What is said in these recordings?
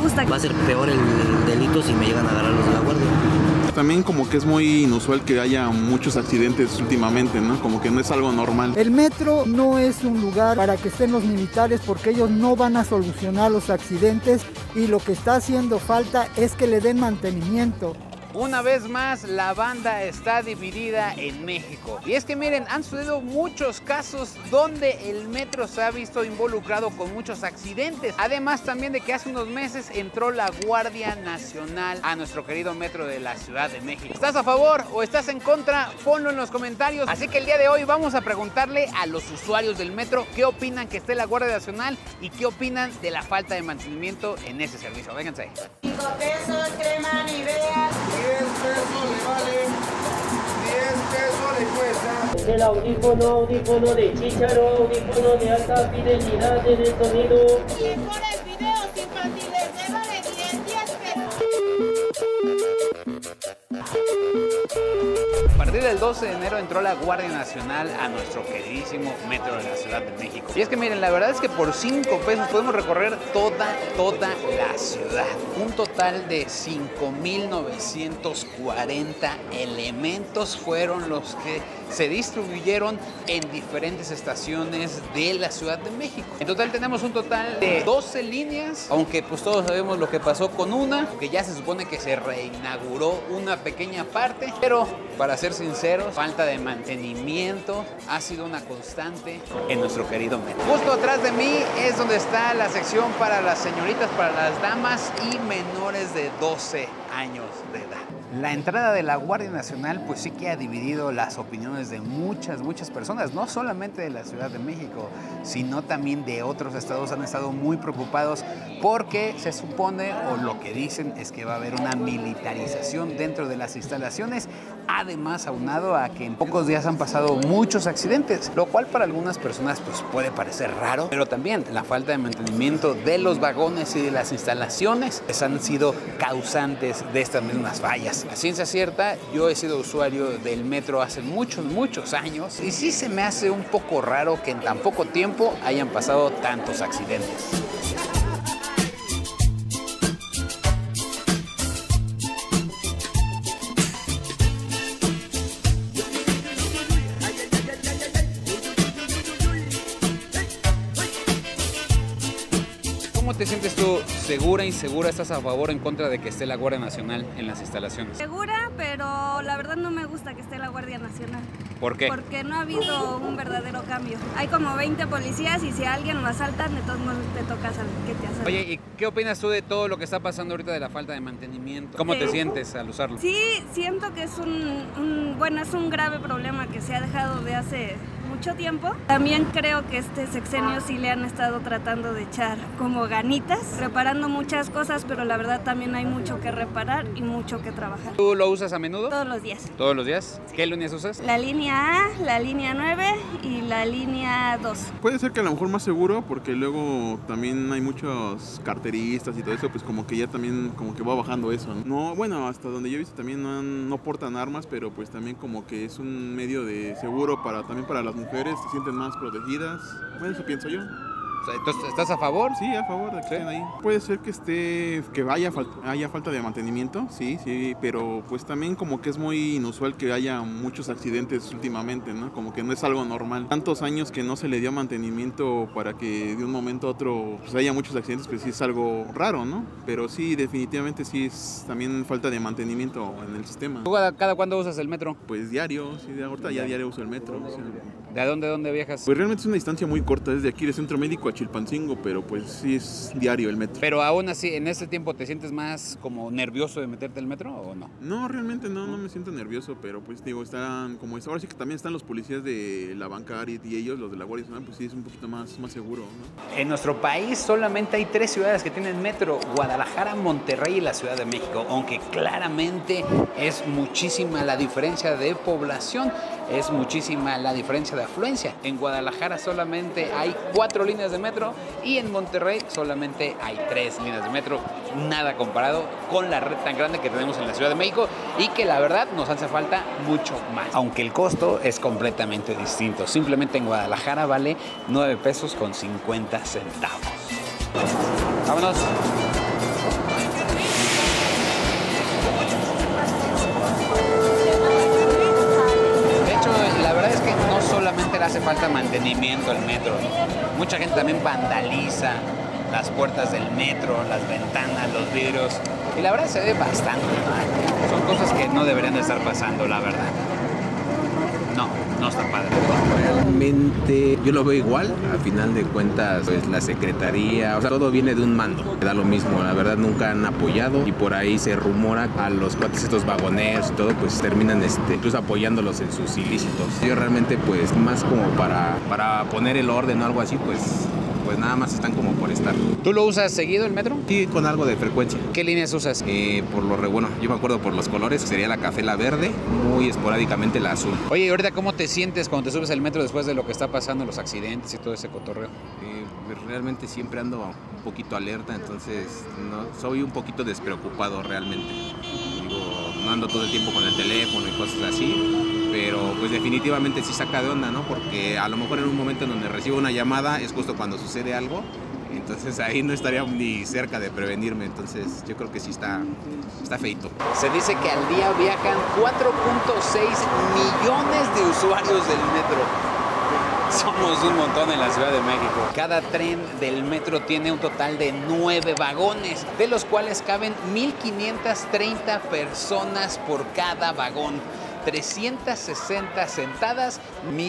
gusta. Va a ser peor el delito si me llegan a agarrar los de la guardia. También como que es muy inusual que haya muchos accidentes últimamente, ¿no? Como que no es algo normal. El metro no es un lugar para que estén los militares porque ellos no van a solucionar los accidentes y lo que está haciendo falta es que le den mantenimiento. Una vez más, la banda está dividida en México. Y es que miren, han sucedido muchos casos donde el metro se ha visto involucrado con muchos accidentes. Además también de que hace unos meses entró la Guardia Nacional a nuestro querido metro de la Ciudad de México. ¿Estás a favor o estás en contra? Ponlo en los comentarios. Así que el día de hoy vamos a preguntarle a los usuarios del metro qué opinan que esté la Guardia Nacional y qué opinan de la falta de mantenimiento en ese servicio. Vénganse. 5 pesos, crema Nivea. 10 pesos le vale, 10 pesos le cuesta. Es el audífono de Chícharo, audífono de alta fidelidad en el sonido. Y por el video infantiles, le vale 10 pesos. A partir del 12 de enero entró la Guardia Nacional a nuestro queridísimo metro de la Ciudad de México. Y es que miren, la verdad es que por 5 pesos podemos recorrer toda la ciudad. Un total de 5.940 elementos fueron los que se distribuyeron en diferentes estaciones de la Ciudad de México. En total tenemos un total de 12 líneas, aunque pues todos sabemos lo que pasó con una, que ya se supone que se reinauguró una pequeña parte, pero para ser sinceros, falta de mantenimiento ha sido una constante en nuestro querido metro. Justo atrás de mí es donde está la sección para las señoritas, para las damas y menores de 12 años de edad. La entrada de la Guardia Nacional pues sí que ha dividido las opiniones de muchas personas, no solamente de la Ciudad de México, sino también de otros estados. Han estado muy preocupados porque se supone, o lo que dicen, es que va a haber una militarización dentro de las instalaciones, además aunado a que en pocos días han pasado muchos accidentes, lo cual para algunas personas pues puede parecer raro, pero también la falta de mantenimiento de los vagones y de las instalaciones pues han sido causantes de estas mismas fallas. A ciencia cierta, yo he sido usuario del metro hace muchos años y sí se me hace un poco raro que en tan poco tiempo hayan pasado tantos accidentes. ¿Cómo te sientes tú? ¿Segura, insegura? ¿Estás a favor o en contra de que esté la Guardia Nacional en las instalaciones? Segura, pero la verdad no me gusta que esté la Guardia Nacional. ¿Por qué? Porque no ha habido un verdadero cambio. Hay como 20 policías y si a alguien lo asaltan, de todos modos te toca que te asalten. Oye, ¿y qué opinas tú de todo lo que está pasando ahorita de la falta de mantenimiento? ¿Cómo te sientes al usarlo? Sí, siento que es es un grave problema que se ha dejado de hace mucho tiempo. También creo que este sexenio sí le han estado tratando de echar como ganitas, reparando muchas cosas, pero la verdad también hay mucho que reparar y mucho que trabajar. ¿Tú lo usas a menudo? Todos los días. ¿Todos los días? Sí. ¿Qué líneas usas? La línea A, la línea 9 y la línea 2. Puede ser que a lo mejor más seguro, porque luego también hay muchos carteristas y todo eso, pues como que ya también como que va bajando eso, ¿no? No, bueno, hasta donde yo he visto también no portan armas, pero pues también como que es un medio de seguro también para las mujeres, se sienten más protegidas. Bueno, eso pienso yo. Entonces, ¿estás a favor? Sí, a favor de que estén ahí. Puede ser que haya falta de mantenimiento, sí, pero pues también como que es muy inusual que haya muchos accidentes últimamente, ¿no? Como que no es algo normal. Tantos años que no se le dio mantenimiento para que de un momento a otro pues haya muchos accidentes, pues sí es algo raro, ¿no? Pero sí, definitivamente sí es también falta de mantenimiento en el sistema. ¿Tú cada cuándo usas el metro? Pues diario, sí, ahorita ya diario uso el metro. Sí. ¿De dónde viajas? Pues realmente es una distancia muy corta, desde aquí de Centro Médico a Chilpancingo, pero pues sí es diario el metro. Pero aún así, ¿en este tiempo te sientes más como nervioso de meterte al metro o no? No, realmente no me siento nervioso, pero pues digo, están como ahora sí que también están los policías de la bancaria y ellos, los de la Guardia Nacional, pues sí es un poquito más seguro, ¿no? En nuestro país solamente hay 3 ciudades que tienen metro: Guadalajara, Monterrey y la Ciudad de México, aunque claramente es muchísima la diferencia de población, es muchísima la diferencia de afluencia. En Guadalajara solamente hay 4 líneas de metro y en Monterrey solamente hay 3 líneas de metro, nada comparado con la red tan grande que tenemos en la Ciudad de México y que la verdad nos hace falta mucho más, aunque el costo es completamente distinto. Simplemente en Guadalajara vale 9 pesos con 50 centavos. Vámonos. De hecho, la verdad es que no solamente le hace falta mantenimiento al metro. Mucha gente también vandaliza las puertas del metro, las ventanas, los vidrios. Y la verdad se ve bastante mal. Son cosas que no deberían de estar pasando, la verdad. No está padre. Realmente yo lo veo igual, a final de cuentas pues la secretaría, o sea, todo viene de un mando, da lo mismo, la verdad nunca han apoyado y por ahí se rumora a los cuates estos vagoneros y todo pues terminan incluso apoyándolos en sus ilícitos. Yo realmente pues más como para poner el orden o algo así pues nada más están como por estar. ¿Tú lo usas seguido el metro? Sí, con algo de frecuencia. ¿Qué líneas usas? Bueno, yo me acuerdo por los colores, sería la café, la verde, muy esporádicamente la azul. Oye, ¿y ahorita cómo te sientes cuando te subes al metro después de lo que está pasando, los accidentes y todo ese cotorreo? Pues realmente siempre ando un poquito alerta, entonces soy un poquito despreocupado realmente. Digo, no ando todo el tiempo con el teléfono y cosas así. Pero pues definitivamente sí saca de onda, ¿no? Porque a lo mejor en un momento en donde recibo una llamada es justo cuando sucede algo, entonces ahí no estaría ni cerca de prevenirme, entonces yo creo que sí está feito. Se dice que al día viajan 4.6 millones de usuarios del metro. Somos un montón en la Ciudad de México. Cada tren del metro tiene un total de 9 vagones, de los cuales caben 1.530 personas por cada vagón. 360 sentadas,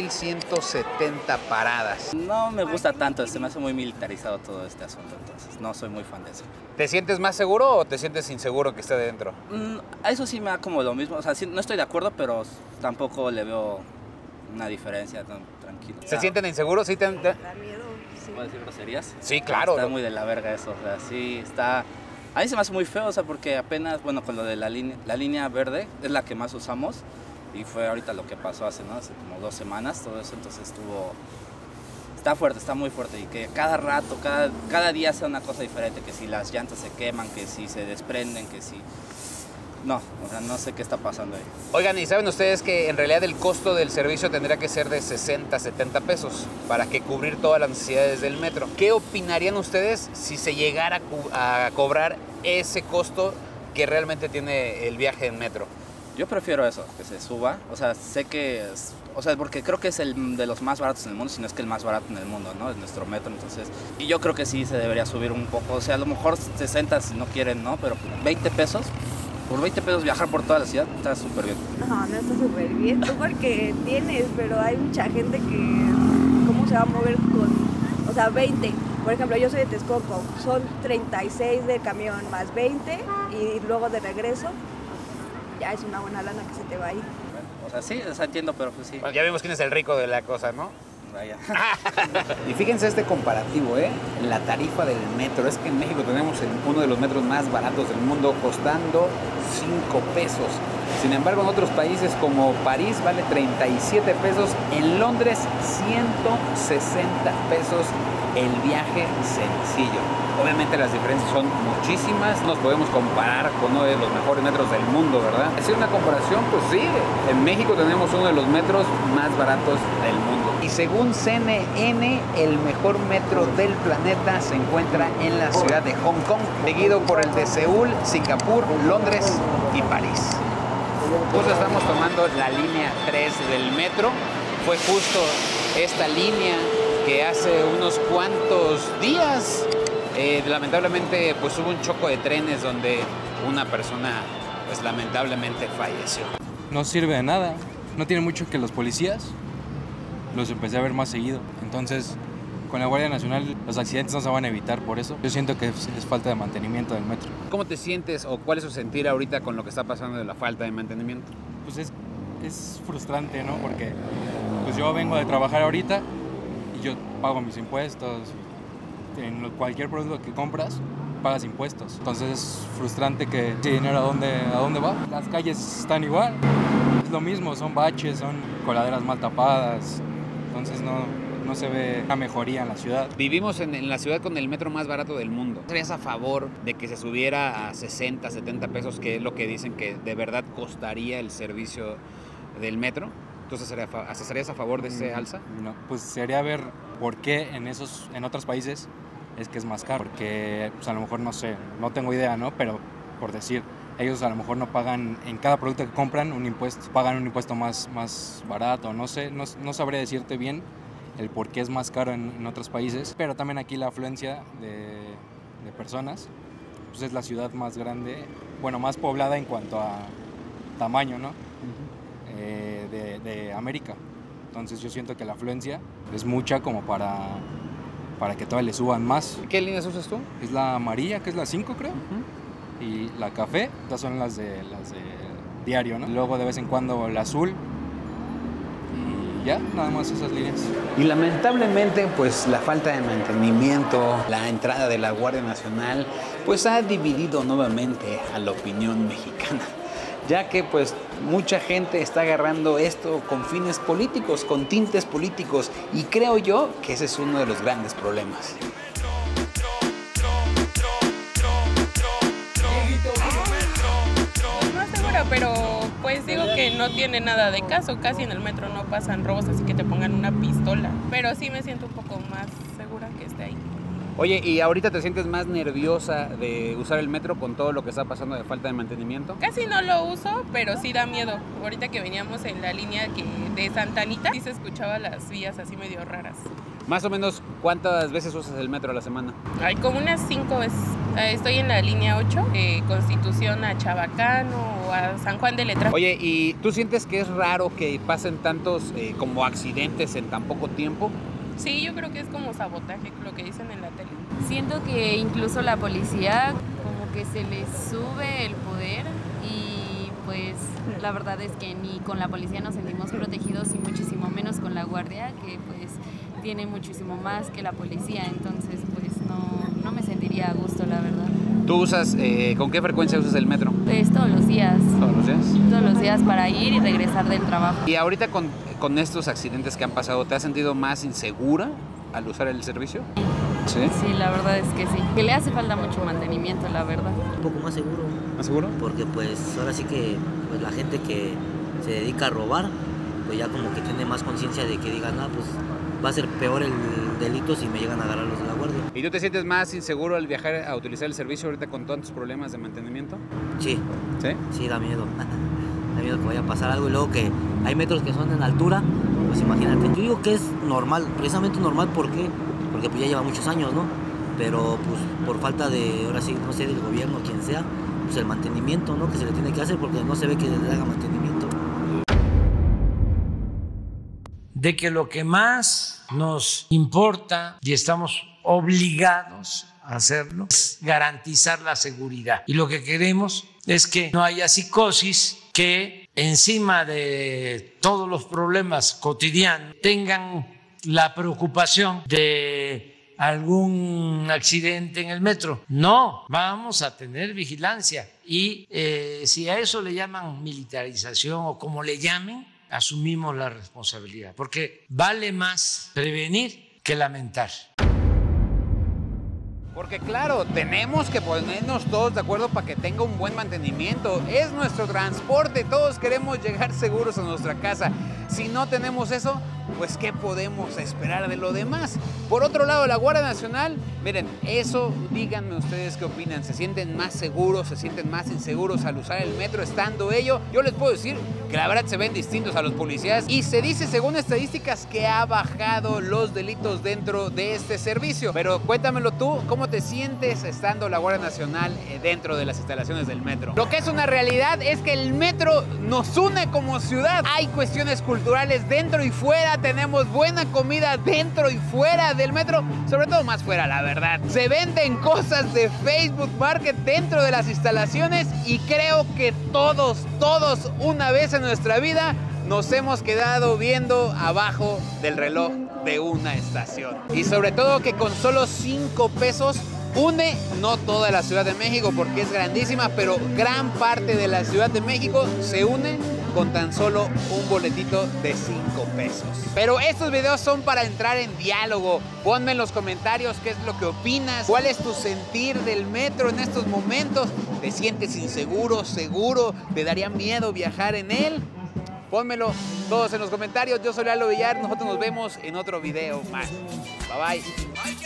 1.170 paradas. No me gusta tanto, se me hace muy militarizado todo este asunto, entonces no soy muy fan de eso. ¿Te sientes más seguro o te sientes inseguro que esté dentro? Eso sí me da como lo mismo, o sea, sí, no estoy de acuerdo, pero tampoco le veo una diferencia tan tranquilo. ¿Se sienten inseguros? ¿Sí Da miedo, sí. ¿Puedo decir groserías? Sí, claro. Está muy de la verga eso, o sea, sí está... A mí se me hace muy feo, o sea, porque apenas, bueno, con lo de la línea verde es la que más usamos y fue ahorita lo que pasó hace como 2 semanas, todo eso, entonces está fuerte, está muy fuerte y que cada rato, cada día sea una cosa diferente, que si las llantas se queman, que si se desprenden, que si... No, o sea, no sé qué está pasando ahí. Oigan, ¿y saben ustedes que en realidad el costo del servicio tendría que ser de 60, 70 pesos para que cubrir todas las necesidades del metro? ¿Qué opinarían ustedes si se llegara a cobrar ese costo que realmente tiene el viaje en metro? Yo prefiero eso, que se suba, o sea, sé que porque creo que es el de los más baratos en el mundo, si no es que el más barato en el mundo, ¿no? Es nuestro metro, entonces, y yo creo que sí se debería subir un poco, o sea, a lo mejor 60 si no quieren, ¿no? Pero 20 pesos. Por 20 pesos viajar por toda la ciudad está súper bien. No está súper bien. Tú porque tienes, pero hay mucha gente que... ¿Cómo se va a mover con...? O sea, 20. Por ejemplo, yo soy de Texcoco. Son 36 de camión más 20 y luego de regreso ya es una buena lana que se te va ahí. O sea, sí, o sea, entiendo, pero pues sí. Bueno, ya vimos quién es el rico de la cosa, ¿no? Vaya. Y fíjense este comparativo, la tarifa del metro. Es que en México tenemos uno de los metros más baratos del mundo, costando 5 pesos. Sin embargo, en otros países como París vale 37 pesos, en Londres 160 pesos el viaje sencillo. Obviamente las diferencias son muchísimas, nos podemos comparar con uno de los mejores metros del mundo, ¿verdad? Hacer una comparación, pues sí, en México tenemos uno de los metros más baratos del mundo. Y según CNN, el mejor metro del planeta se encuentra en la ciudad de Hong Kong, seguido por el de Seúl, Singapur, Londres y París. Justo estamos tomando la línea 3 del metro. Fue justo esta línea que hace unos cuantos días lamentablemente pues hubo un choque de trenes donde una persona pues lamentablemente falleció. No sirve de nada, no tiene mucho que los policías los empecé a ver más seguido, entonces con la Guardia Nacional los accidentes no se van a evitar por eso. Yo siento que es falta de mantenimiento del metro. ¿Cómo te sientes o cuál es su sentir ahorita con lo que está pasando de la falta de mantenimiento? Pues es frustrante, ¿no? Porque pues yo vengo de trabajar ahorita y yo pago mis impuestos. En cualquier producto que compras, pagas impuestos. Entonces es frustrante que ese dinero ¿a dónde va? Las calles están igual. Es lo mismo, son baches, son coladeras mal tapadas. Entonces no se ve una mejoría en la ciudad. Vivimos en la ciudad con el metro más barato del mundo. ¿Estarías a favor de que se subiera a 60, 70 pesos, que es lo que dicen que de verdad costaría el servicio del metro? ¿Tú estarías a favor de ese alza? No, pues sería ver por qué en otros países es que es más caro. Porque pues, a lo mejor no sé, no tengo idea, ¿no? Pero por decir, ellos a lo mejor no pagan en cada producto que compran un impuesto, pagan un impuesto más barato, no sé, no sabría decirte bien el por qué es más caro en otros países, pero también aquí la afluencia de personas, pues es la ciudad más grande, bueno, más poblada en cuanto a tamaño, ¿no? De América. Entonces yo siento que la afluencia es mucha como para que todavía le suban más. ¿Qué líneas usas tú? Es la amarilla, que es la 5 creo. Y la café, estas son las de diario, ¿no? Luego de vez en cuando el azul y ya, nada más esas líneas. Y lamentablemente, pues la falta de mantenimiento, la entrada de la Guardia Nacional, pues ha dividido nuevamente a la opinión mexicana, ya que pues mucha gente está agarrando esto con fines políticos, con tintes políticos, y creo yo que ese es uno de los grandes problemas. Pero pues digo que no tiene nada de caso, casi en el metro no pasan robos, así que te pongan una pistola, pero sí me siento un poco más segura que esté ahí. Oye, ¿y ahorita te sientes más nerviosa de usar el metro con todo lo que está pasando de falta de mantenimiento? Casi no lo uso, pero sí da miedo. Ahorita que veníamos en la línea de Santa Anita, sí se escuchaba las vías así medio raras. Más o menos, ¿cuántas veces usas el metro a la semana? Hay como unas 5 veces. Estoy en la línea 8, de Constitución a Chabacano o a San Juan de Letrán. Oye, ¿y tú sientes que es raro que pasen tantos como accidentes en tan poco tiempo? Sí, yo creo que es como sabotaje, lo que dicen en la tele. Siento que incluso la policía como que se les sube el poder y pues la verdad es que ni con la policía nos sentimos protegidos y muchísimo menos con la guardia, que pues tiene muchísimo más que la policía, entonces pues no me sentiría a gusto, la verdad. ¿Tú usas, con qué frecuencia usas el metro? Pues todos los días. ¿Todos los días? Todos los días para ir y regresar del trabajo. Y ahorita con estos accidentes que han pasado, ¿te has sentido más insegura al usar el servicio? ¿Sí? Sí, la verdad es que sí. Que le hace falta mucho mantenimiento, la verdad. Un poco más seguro. ¿Más seguro? Porque pues ahora sí que pues, la gente que se dedica a robar, pues ya como que tiene más conciencia de que digan, pues va a ser peor el delito si me llegan a agarrar los de la guardia. ¿Y tú te sientes más inseguro al viajar a utilizar el servicio ahorita con tantos problemas de mantenimiento? Sí. ¿Sí? Sí, da miedo. Da miedo que vaya a pasar algo y luego que hay metros que son en altura, pues imagínate. Yo digo que es normal, precisamente normal, ¿por qué? Porque pues ya lleva muchos años, ¿no? Pero pues por falta de, ahora sí, no sé, del gobierno, quien sea, pues el mantenimiento, ¿no? Que se le tiene que hacer porque no se ve que le haga mantenimiento. De que lo que más nos importa y estamos obligados a hacerlo es garantizar la seguridad. Y lo que queremos es que no haya psicosis, que encima de todos los problemas cotidianos tengan la preocupación de algún accidente en el metro. No, vamos a tener vigilancia y si a eso le llaman militarización o como le llamen, asumimos la responsabilidad, porque vale más prevenir que lamentar. Porque claro, tenemos que ponernos todos de acuerdo para que tenga un buen mantenimiento. Es nuestro transporte, todos queremos llegar seguros a nuestra casa. Si no tenemos eso, pues ¿qué podemos esperar de lo demás? Por otro lado, la Guardia Nacional, miren, eso díganme ustedes qué opinan. ¿Se sienten más seguros, se sienten más inseguros al usar el metro estando ello? Yo les puedo decir que la verdad se ven distintos a los policías y se dice según estadísticas que ha bajado los delitos dentro de este servicio. Pero cuéntamelo tú, ¿cómo te sientes estando la Guardia Nacional dentro de las instalaciones del metro? Lo que es una realidad es que el metro nos une como ciudad. Hay cuestiones culturales dentro y fuera, tenemos buena comida dentro y fuera del metro, sobre todo más fuera, la verdad. Se venden cosas de Facebook Market dentro de las instalaciones y creo que todos una vez en nuestra vida nos hemos quedado viendo abajo del reloj de una estación. Y sobre todo que con solo 5 pesos une no toda la Ciudad de México porque es grandísima, pero gran parte de la Ciudad de México se une con tan solo un boletito de 5 pesos. Pero estos videos son para entrar en diálogo. Ponme en los comentarios qué es lo que opinas, cuál es tu sentir del metro en estos momentos. ¿Te sientes inseguro, seguro? ¿Te daría miedo viajar en él? Pónmelo todos en los comentarios. Yo soy Lalo Villar. Nosotros nos vemos en otro video más. Bye bye.